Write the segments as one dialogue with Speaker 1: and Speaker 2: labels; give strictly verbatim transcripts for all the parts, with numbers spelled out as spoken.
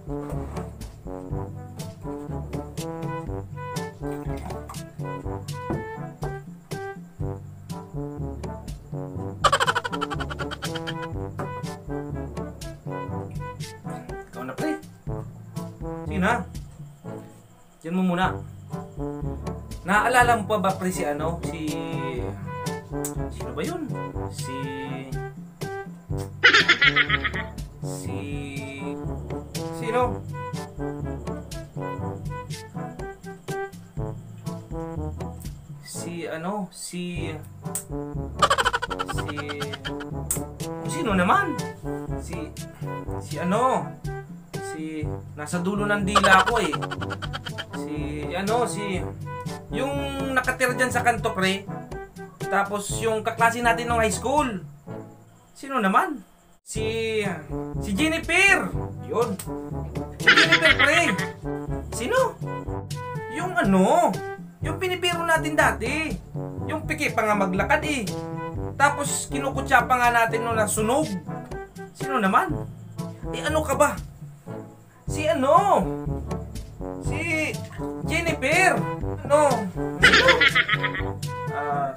Speaker 1: Ikaw na, pre. Sige na. Diyan mo muna. Naaalala mo pa ba, pre, si ano? Si... Sino ba yun? Si... Si... Sino? Si ano? Si... Si... Sino naman? Si... Si ano? Si... Nasa dulo ng dila ko eh. Si... Ano? Si... Yung nakatira dyan sa kanto, pre. Tapos yung kaklase natin nung high school. Sino naman? Si... Si Jennifer! Yun. Si Jennifer, pre. Sino? Yung ano? Yung pinipiro natin dati. Yung piki pa nga maglakad eh. Tapos kinukutsa pa nga natin nung nasunog. Sino naman? Eh ano ka ba? Si ano? Si Jennifer. Ano? Sino? Ah...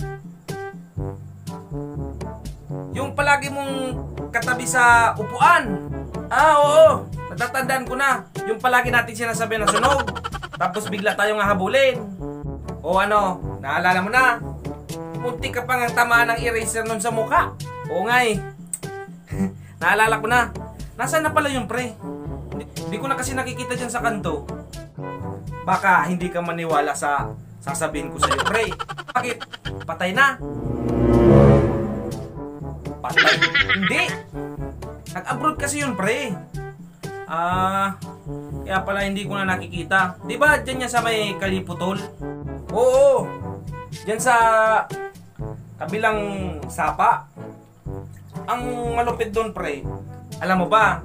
Speaker 1: Yung palagi mong katabi sa upuan. Ah, oo. Natatandaan ko na. Yung palagi natin sinasabi na sunog. Tapos bigla tayong hahabulin. O ano, naalala mo na? Munti ka pa nga tamaan ng eraser nun sa mukha. Oo nga eh. Naalala ko na. Nasaan na pala yung pre? Hindi, hindi ko na kasi nakikita dyan sa kanto. Baka hindi ka maniwala sa sasabihin ko sa'yo, pre. Bakit? Patay na? Patay? Hindi! Nag-abroad kasi yun, pre. Ah, kaya pala hindi ko na nakikita. Di ba dyan yan sa may Kaliputol? Oo, dyan sa kabilang sapa. Ang malupit doon, pre. Alam mo ba?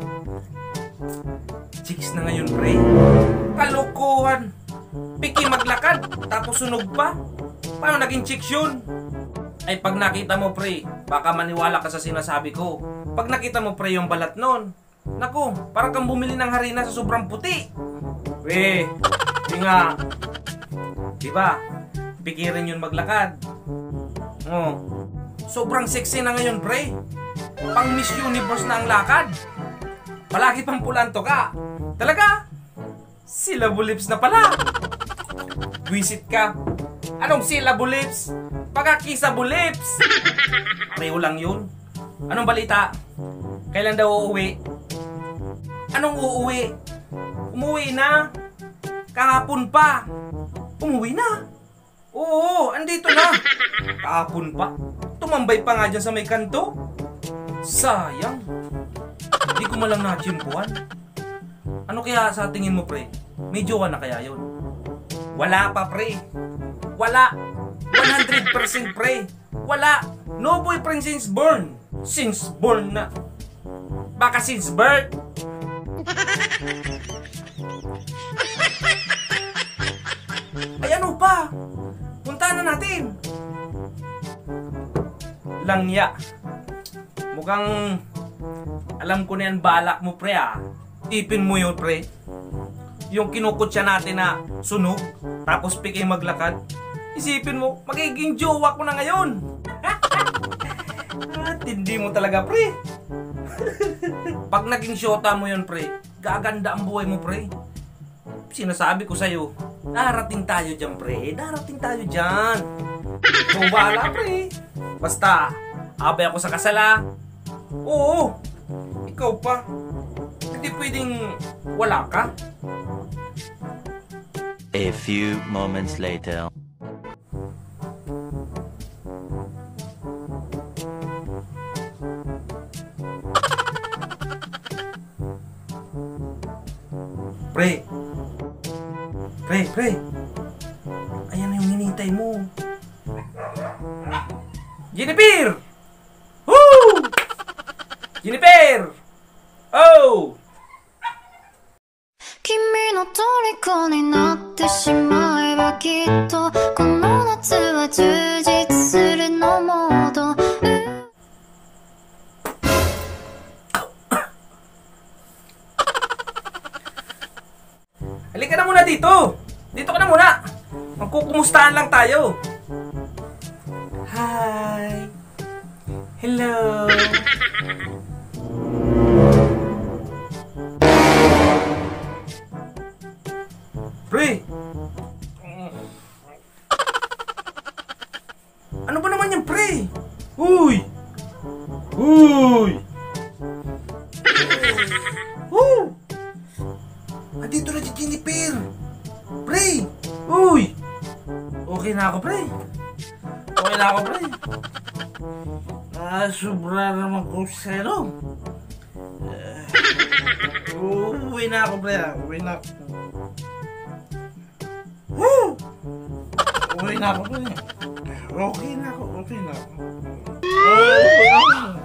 Speaker 1: Chicks na ngayon, pre. Kalokohan. Piki maglakad, tapos sunog pa. Paano naging chicks yun? Ay pag nakita mo, pre, baka maniwala ka sa sinasabi ko. Pag nakita mo, pre, yung balat nun, naku, parang kang bumili ng harina sa sobrang puti. Weh, di nga. Diba? Pikirin yun maglakad. Oh, sobrang sexy na ngayon, pre. Pang Miss Universe na ang lakad. Palagi pang pulanto ka. Talaga? Syllable lips na pala. Visit ka. Anong syllable lips? Pagkakisable lips. Pareho lang yun. Anong balita? Kailan daw uuwi? Anong uuwi? Umuwi na. Kahapon pa. Umuwi na. Oo, andito na. Kahapon pa. Tumambay pa nga dyan sa may kanto. Sayang. Hindi ko malang nachimpuan. Ano kaya sa tingin mo, pre? May jowa na kaya yun? Wala pa, pre. Wala. one hundred percent, pre. Wala. No boyfriend since born. Since born na. Baka since birth. Ay ano pa? Puntahan na natin. Langya. Mukhang alam ko na yan balak mo, pre, ah. Ipin mo yun, pre. Yung kinukutsa natin na sunog, tapos piki maglakad. Isipin mo, magiging jowa ko na ngayon. At hindi mo talaga, pre. Pag naging syota mo yun, pre, gaganda ang buhay mo, pre. Sinasabi ko sa'yo, darating tayo dyan, pre. Darating tayo dyan. So, bahala, pre. Basta, abay ako sa kasala. Oo, ikaw pa. Hindi pwedeng wala ka.
Speaker 2: A few moments later.
Speaker 1: Pre. Pre, pre. Ayan na yung hinihintay mo. Jennifer! Woo! Jennifer! Oh!
Speaker 3: 君の虜になってしまえばきっとこの夏は充実するのモード
Speaker 1: dito. Dito ka na muna. Magkukumustahan lang tayo. Hi. Hello. Pre. Ano ba naman yan, pre? Uy. Uy. Woo. Andito na si Jennifer. Pre. Uy. Okay na ako, pre. Okay na ako, pre. Ah, sobra naman ko sa'yo. Uh, uwi na ako, pre. Uwi na ako. Woo! Uwi na ako, pre. Okay na ako, okay na ako. Oh,